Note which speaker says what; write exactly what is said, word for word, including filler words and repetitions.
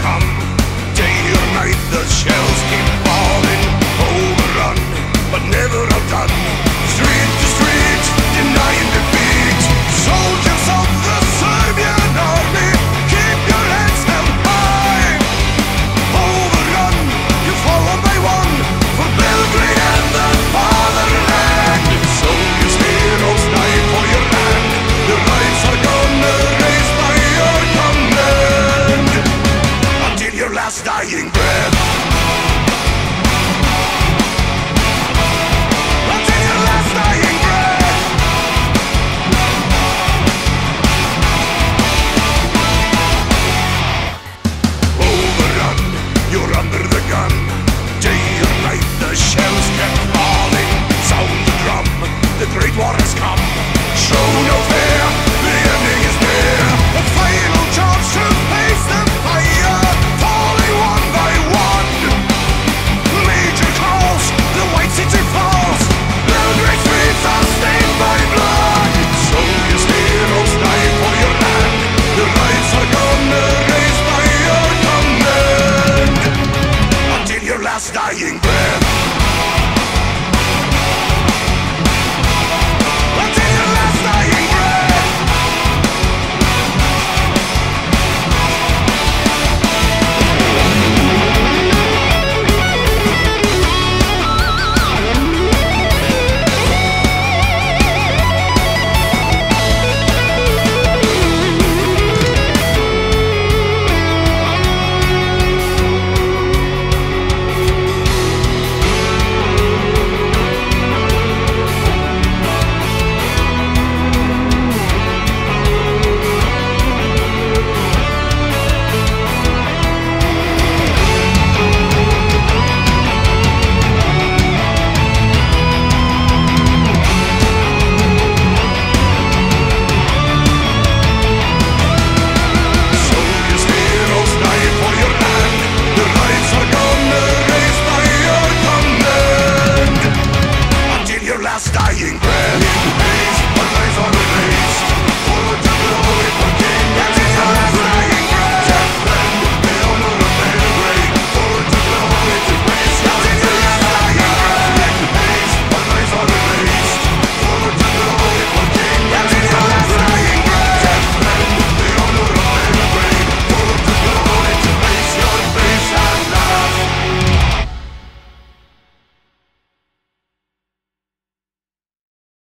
Speaker 1: come. Day or night the shells keep falling. Overrun, but never outdone. Street to street, denying defeat. Soldiers of the Serbian army, keep your heads held high. Overrun, you fall one by one, for Belgrade and the fatherland. Soldiers, heroes die for your land. Your lives are gonna raise by your command, until your last dying breath. Until your last dying breath. Overrun, you're under the gun. Day or night the shells kept falling. Sound the drum, the great war has come. Show no fear.